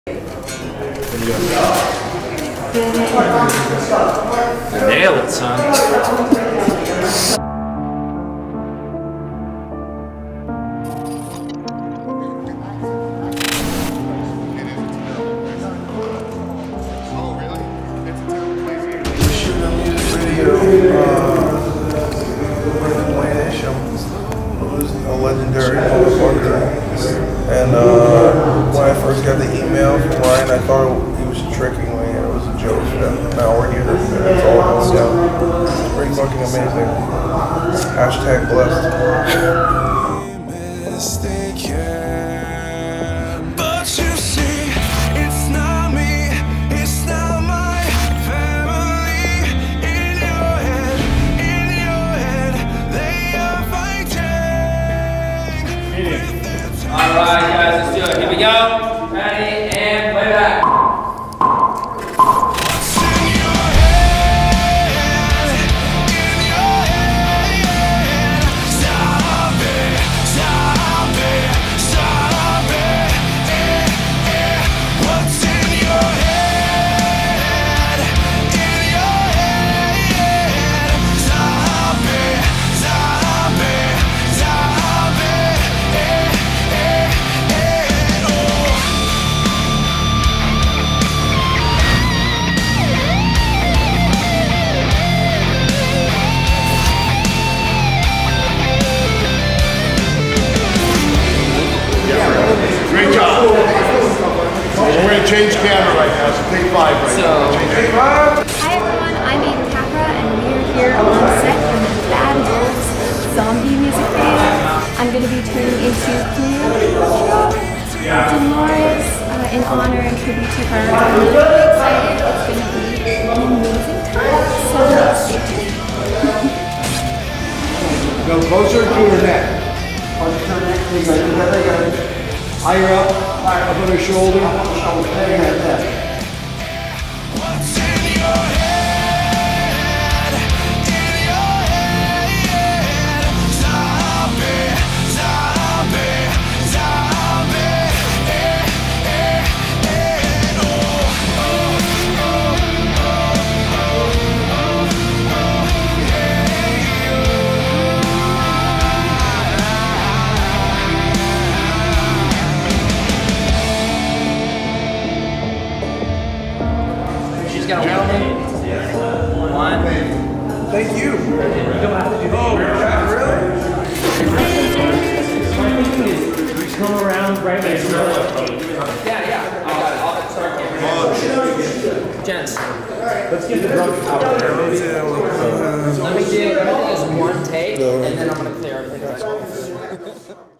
Nail it, son. Legendary motherfucker. And when I first got the email from Ryan, I thought he was tricking me and it was a joke. And now we're here. It's all going down. It's pretty fucking amazing. Hashtag blessed. Alright guys, let's do it. Here we go. Ready and play back. Great job. We're going to change camera right now, so take 5 right now. Take 5. Hi everyone, I'm Aiden Capra and we are here on set for the Bad Wolves zombie music video. I'm going to be turning into Cleopatra Dolores in honor and tribute to her. I'm really excited. It's going to be an amazing time, so stay tuned. Go closer to her neck. Higher up, up on her shoulder. What's in your head? In your head. Zombie, zombie, zombie. Oh, oh, oh, Gentlemen, one. Thank you. You don't have to do that. Oh, yeah, really? We come around right when it's Yeah. I'll start camera. Gents, Let's get the drums out there. let me do this one take, and then I'm going to clear everything.